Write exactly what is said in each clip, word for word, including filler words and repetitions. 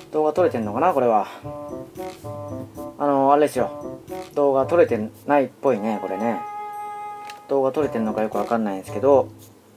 動画撮れてんのかなこれは。あのー、あれですよ。動画撮れてないっぽいね、これね。動画撮れてんのかよくわかんないんですけど、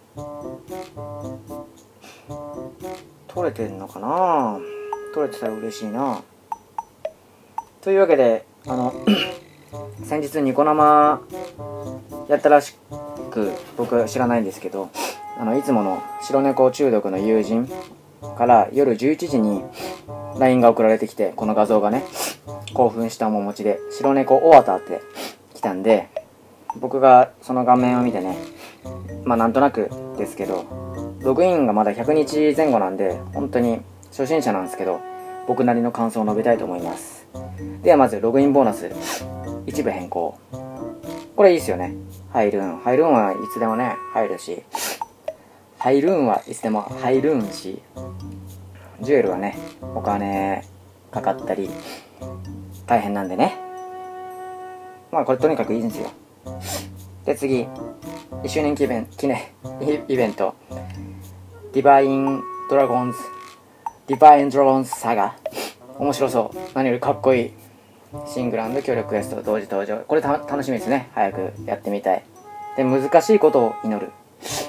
撮れてんのかな。撮れてたら嬉しいな。というわけで、あの、先日ニコ生やったらしく、僕は知らないんですけど、あの、いつもの白猫中毒の友人から夜じゅういちじに ライン が送られてきて、この画像がね、興奮した面持ちで、白猫オワタって来たんで、僕がその画面を見てね、まあなんとなくですけど、ログインがまだひゃくにちぜん後なんで、本当に初心者なんですけど、僕なりの感想を述べたいと思います。ではまずログインボーナス一部変更。これいいですよね。入るん入るんはいつでもね入るし、入るんはいつでも入るんし、ジュエルはねお金かかったり大変なんでね、まあこれとにかくいいんですよ。で次、いっしゅうねん記念記念イベント、ディバインドラゴンズディバインドラゴンズサガ、面白そう。何よりかっこいい。シングル&協力クエスト同時登場。これた楽しみですね。早くやってみたい。で、難しいことを祈る。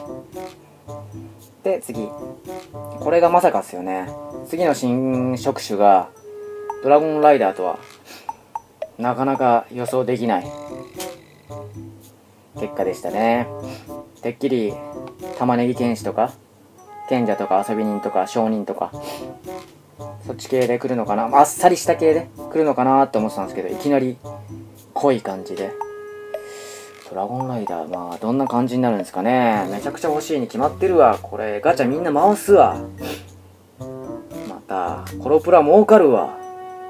で、次。これがまさかっすよね。次の新職種がドラゴンライダーとはなかなか予想できない結果でしたね。てっきり玉ねぎ剣士とか賢者とか遊び人とか商人とかそっち系で来るのかな、あっさりした系で来るのかなって思ってたんですけど、いきなり濃い感じでドラゴンライダー、まあどんな感じになるんですかね。めちゃくちゃ欲しいに決まってるわ。これガチャみんな回すわ。またコロプラ儲かるわ。は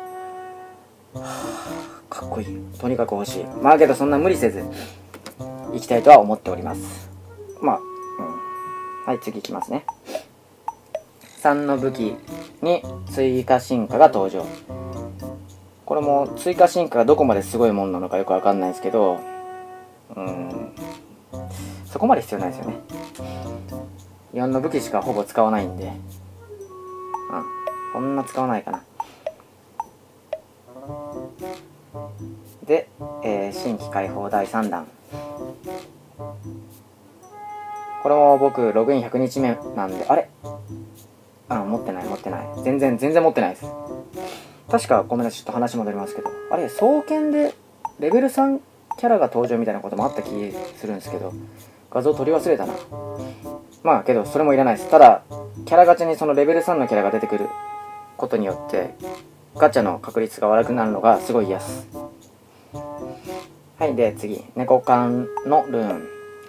あ、かっこいい。とにかく欲しい。まあけどそんな無理せずいきたいとは思っております。まあ、うん、はい、次いきますね。さんの武器に追加進化が登場。これも追加進化がどこまですごいもんなのかよくわかんないですけど、うーん、そこまで必要ないですよね。よんの武器しかほぼ使わないんで、うん、そんな使わないかな。で、えー、新規解放だいさんだん。これも僕ログインひゃくにちめなんで、あれあ、持ってない持ってない全然全然持ってないです。確か、ごめんなさい、ちょっと話戻りますけど、あれ双剣でレベルさんキャラが登場みたいなこともあった気するんですけど、画像取り忘れたな。まあけどそれもいらないです。ただキャラガチャにそのレベルさんのキャラが出てくることによってガチャの確率が悪くなるのがすごい嫌です。はい、で次、猫缶のルーン。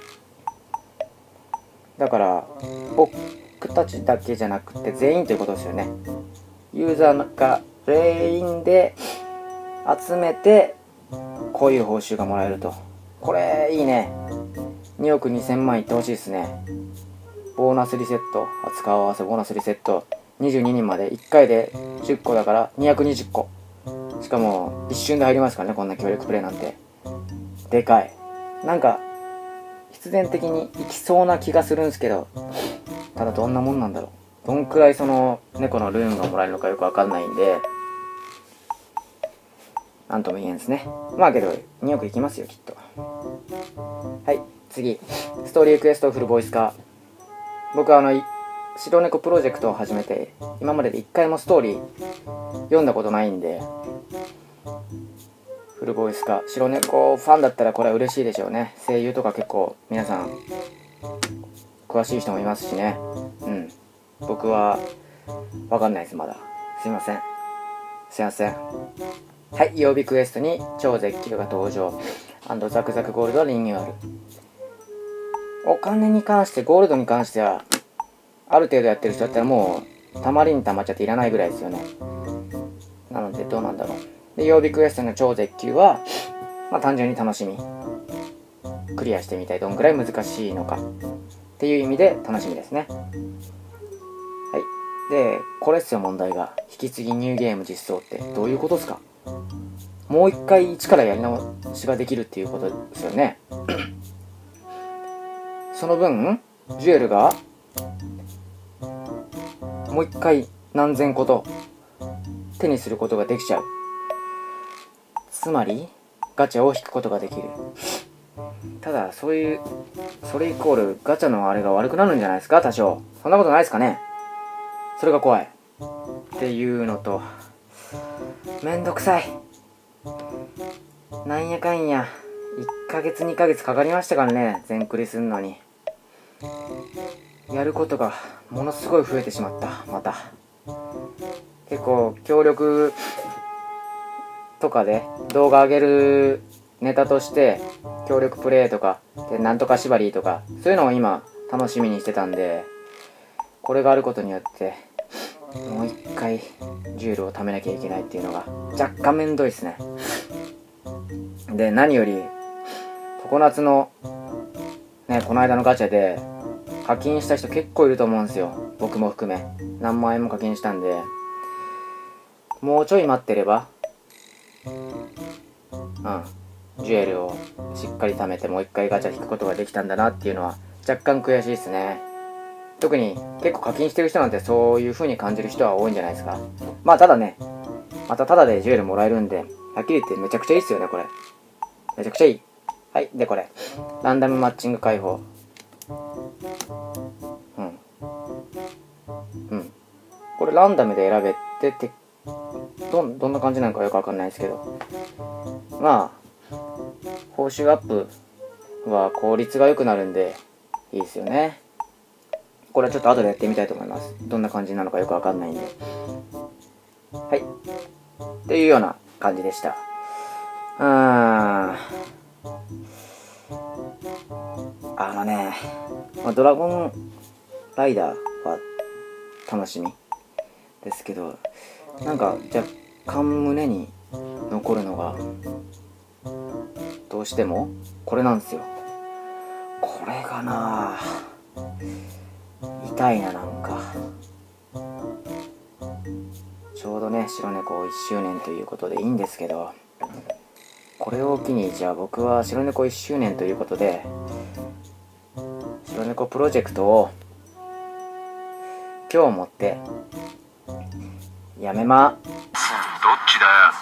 だから僕たちだけじゃなくて全員ということですよね。ユーザーが全員で集めてこういう報酬がもらえると。これいいね。におくにせんまんいってほしいですね。ボーナスリセット、扱い合わせボーナスリセットにじゅうににんまでいっかいでじゅっこだからにひゃくにじゅっこ、しかも一瞬で入りますからね、こんな協力プレイなんて。でかい。なんか必然的にいきそうな気がするんですけど、ただどんなもんなんだろう。どんくらいその猫のルーンがもらえるのかよくわかんないんで、なんとも言えんですね。まあけどにおくいきますよきっと。はい、次、ストーリークエストフルボイス化。僕はあの白猫プロジェクトを始めて今まででいっかいもストーリー読んだことないんで、フルボイス化、白猫ファンだったらこれは嬉しいでしょうね。声優とか結構皆さん詳しい人もいますしね。うん、僕は分かんないですまだ。すいませんすいません。はい、曜日クエストに超絶叫が登場&ザクザクゴールドリニューアル。お金に関してゴールドに関してはある程度やってる人だったらもうたまりにたまっちゃっていらないぐらいですよね。なのでどうなんだろう。で、曜日クエストの超絶叫はまあ単純に楽しみ、クリアしてみたい、どんくらい難しいのかっていう意味で楽しみですね。はい。で、これっすよ問題が。引き継ぎニューゲーム実装ってどういうことですか。もう一回一からやり直しができるっていうことですよね。その分ジュエルがもう一回何千個と手にすることができちゃう。つまりガチャを引くことができる。ただそういうそれイコールガチャのあれが悪くなるんじゃないですか、多少。そんなことないですかね。それが怖いっていうのと、めんどくさい。なんやかんやいっかげつにかげつかかりましたからね、全クリすんのに。やることがものすごい増えてしまった。また結構協力とかで動画上げるネタとして協力プレイとかでなんとか縛りとかそういうのを今楽しみにしてたんで、これがあることによってもう一回ジュエルを貯めなきゃいけないっていうのが若干めんどいですね。で何より常夏のね、この間のガチャで課金した人結構いると思うんですよ。僕も含め何万円も課金したんで、もうちょい待ってればうんジュエルをしっかり貯めてもう一回ガチャ引くことができたんだなっていうのは若干悔しいですね。特に結構課金してる人なんてそういう風に感じる人は多いんじゃないですか。まあただね、またタダでジュエルもらえるんで、はっきり言ってめちゃくちゃいいっすよね。これめちゃくちゃいい。はい。でこれランダムマッチング解放。うんうんこれランダムで選べててどんどんな感じなのかよくわかんないですけど、まあ報酬アップは効率が良くなるんでいいですよね。これはちょっと後でやってみたいと思います。どんな感じなのかよくわかんないんで。はいっていうような感じでした。うーんあのね、まあ、ドラゴンライダーは楽しみですけど、なんか若干胸に残るのがどうしてもこれなんですよ。これがな痛いな。なんかちょうどね白猫いっしゅうねんということでいいんですけど、これを機にじゃあ僕は白猫いっしゅうねんということで白猫プロジェクトを今日をもってやめま。 どっちだよ。